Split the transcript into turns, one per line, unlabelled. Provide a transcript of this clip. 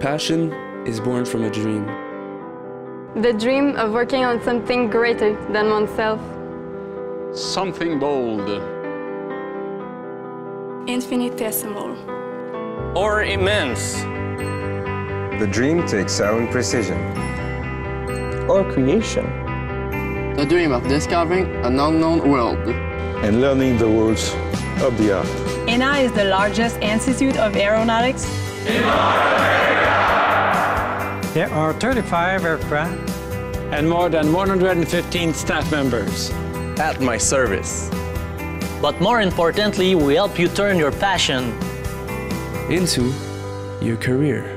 Passion is born from a dream.
The dream of working on something greater than oneself.
Something bold.
Infinitesimal.
Or immense.
The dream to excel in precision.
Or creation.
The dream of discovering an unknown world.
And learning the rules of the art.
ENA is the largest institute of aeronautics
in North America.
There are 35 aircraft
and more than 115 staff members
at my service.
But more importantly, we help you turn your passion
into your career.